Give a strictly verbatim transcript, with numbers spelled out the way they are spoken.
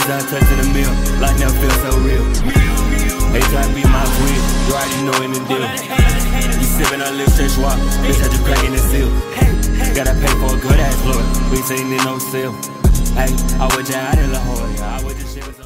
Bitches I touch in the mill, life never feel so real. They try to be my twin, you already know in the deal. You sippin' on lip stretch walk, bitch had you cracking the seal. Gotta pay for a good ass lawyer, we ain't in no sale. Hey, I was just out of La Jolla, I was just shit.